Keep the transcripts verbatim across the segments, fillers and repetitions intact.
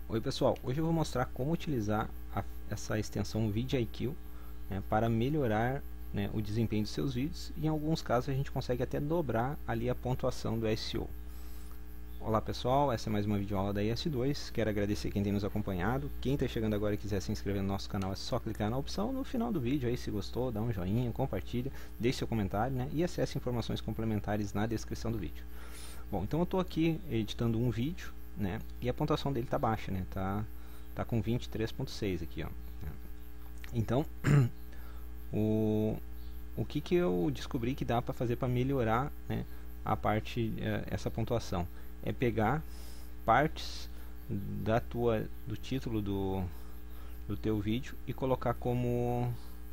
Oi pessoal, hoje eu vou mostrar como utilizar a, essa extensão vidIQ, né, para melhorar, né, o desempenho dos seus vídeos, e em alguns casos a gente consegue até dobrar ali a pontuação do S E O. Olá pessoal, essa é mais uma videoaula da I S dois, quero agradecer quem tem nos acompanhado. Quem está chegando agora e quiser se inscrever no nosso canal é só clicar na opção no final do vídeo, aí se gostou, dá um joinha, compartilha, deixe seu comentário, né, e acesse informações complementares na descrição do vídeo. Bom, então eu estou aqui editando um vídeo, né, e a pontuação dele está baixa, né, tá, tá com vinte e três ponto seis aqui, ó. Então, o, o que, que eu descobri que dá para fazer para melhorar, né, a parte, uh, essa pontuação, é pegar partes da tua, do título do, do teu vídeo e colocar como,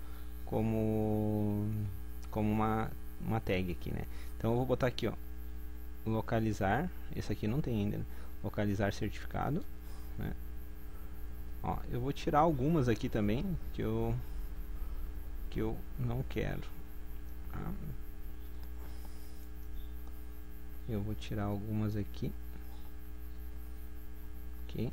como, como uma, uma tag aqui, né. Então eu vou botar aqui, ó, localizar, esse aqui não tem ainda, né? Localizar certificado, né? Ó, eu vou tirar algumas aqui também que eu que eu não quero, tá? Eu vou tirar algumas aqui, ok,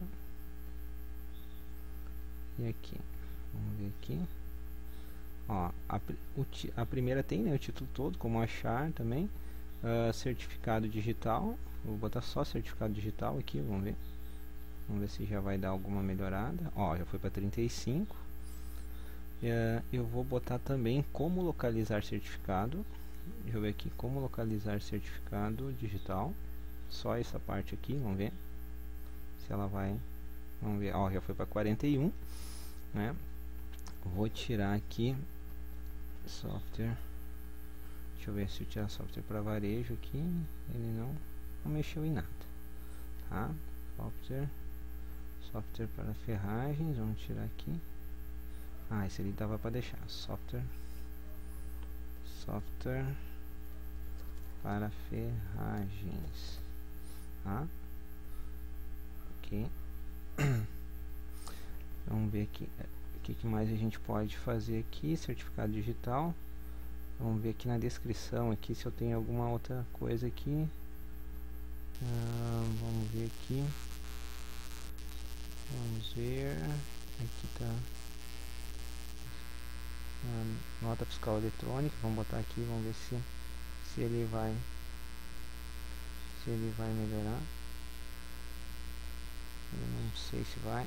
e aqui, vamos ver aqui, ó, a, o, a primeira tem, né, o título todo, como achar também. Uh, certificado digital, vou botar só certificado digital aqui, vamos ver, vamos ver se já vai dar alguma melhorada. Ó, já foi para trinta e cinco. Uh, eu vou botar também como localizar certificado, deixa eu ver aqui, como localizar certificado digital, só essa parte aqui, vamos ver se ela vai, vamos ver, ó, já foi para quarenta e um, né? Vou tirar aqui software. Deixa eu ver se eu tirar software para varejo aqui, ele não, não mexeu em nada, tá? Software, software para ferragens, vamos tirar aqui. Ah, esse ali dava para deixar. Software, software para ferragens, tá? Ok. Vamos ver aqui, o que, que mais a gente pode fazer aqui. Certificado digital. Vamos ver aqui na descrição aqui se eu tenho alguma outra coisa aqui. Ah, vamos ver aqui. Vamos ver. Aqui tá a nota fiscal eletrônica. Vamos botar aqui, vamos ver se se ele vai se ele vai melhorar. Eu não sei se vai.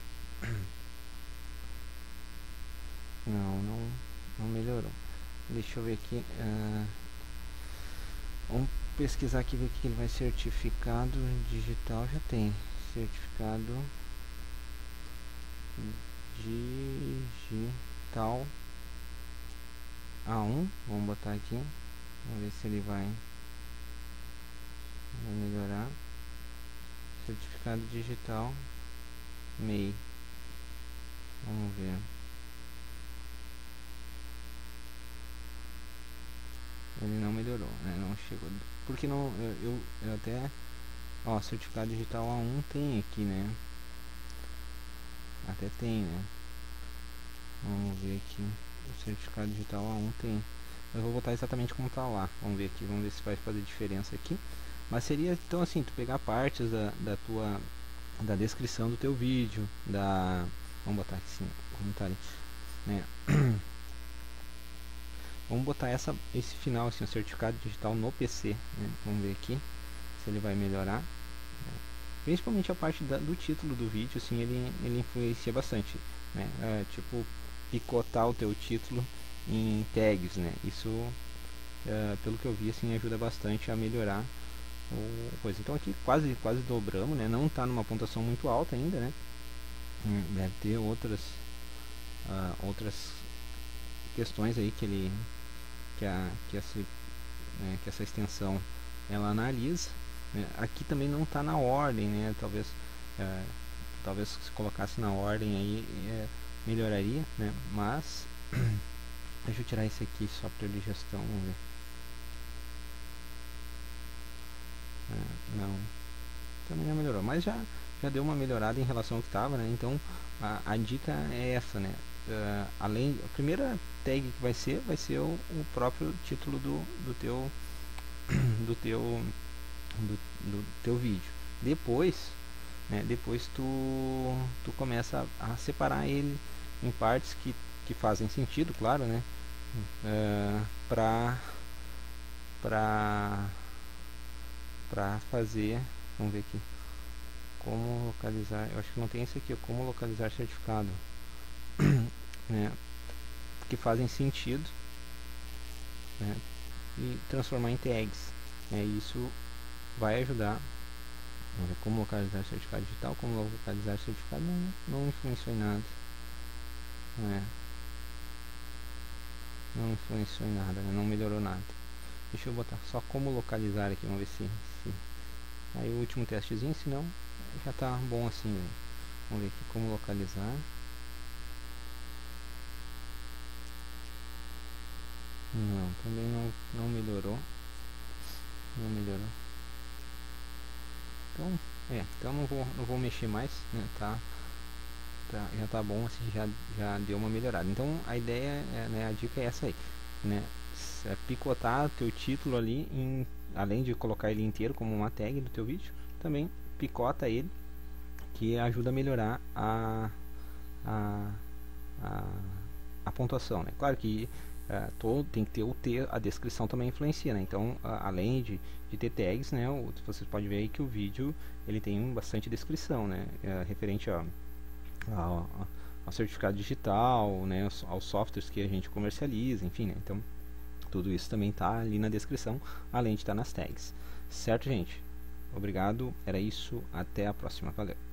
Não, não, não melhorou. Deixa eu ver aqui. Uh, vamos pesquisar aqui, ver o que ele vai. Certificado digital já tem. Certificado digital A um. Vamos botar aqui. Vamos ver se ele vai, vai melhorar. Certificado digital M E I. Vamos ver. Ele não melhorou, né? Não chegou. Porque não, eu, eu, eu até, ó, certificado digital A um tem aqui, né? Até tem, né? Vamos ver aqui. O certificado digital A um tem. Eu vou botar exatamente como tá lá. Vamos ver aqui, vamos ver se vai fazer diferença aqui. Mas seria então assim, tu pegar partes da, da tua, da descrição do teu vídeo, da, vamos botar aqui sim, comentário, né? Vamos botar essa, esse final, assim, o certificado digital no P C, né? Vamos ver aqui se ele vai melhorar, né? Principalmente a parte da, do título do vídeo, assim, ele, ele influencia bastante, né? É, tipo, picotar o teu título em tags, né? Isso, é, pelo que eu vi, assim, ajuda bastante a melhorar o coisa. Então aqui quase, quase dobramos, né? Não está numa pontuação muito alta ainda, né? Hum, deve ter outras, uh, outras questões aí que ele que a que essa, né, que essa extensão ela analisa, né? Aqui também não está na ordem, né? Talvez é, talvez se colocasse na ordem aí é, melhoraria, né? Mas deixa eu tirar esse aqui, software de gestão, vamos ver. É, não, também não melhorou, mas já já deu uma melhorada em relação ao que estava, né? Então a, a dica é essa, né? Uh, além, a primeira tag que vai ser vai ser o, o próprio título do, do teu do teu do, do teu vídeo. Depois né, depois tu, tu começa a, a separar ele em partes que, que fazem sentido, claro, né, uh, para para para fazer, vamos ver aqui, como localizar, eu acho que não tem esse aqui, ó, como localizar certificado, né, que fazem sentido, né, e transformar em tags, né, isso vai ajudar. Vamos ver, como localizar certificado digital, como localizar certificado, não, não influenciou em nada, né, não influenciou em nada, né, não melhorou nada. Deixa eu botar só como localizar aqui, vamos ver se, se... aí o último testezinho, se não, já tá bom assim, né? Vamos ver aqui como localizar. Não, também não, não melhorou. Não melhorou. Então, é, então não vou, não vou mexer mais, né? Tá, tá, já tá bom, assim, já, já deu uma melhorada. Então a ideia, é, né, a dica é essa aí, né? É picotar teu título ali, em, além de colocar ele inteiro como uma tag do teu vídeo, também picota ele, que ajuda a melhorar a, a, a, a pontuação, né? Claro que uh, todo, tem que ter o ter, a descrição também influencia, né? Então, uh, além de, de ter tags, né, o, vocês podem ver aí que o vídeo ele tem bastante descrição, né? Uh, referente a, a, a, ao certificado digital, né, aos, aos softwares que a gente comercializa, enfim, né? Então, tudo isso também está ali na descrição, além de estar nas tags. Certo, gente? Obrigado, era isso, até a próxima, valeu.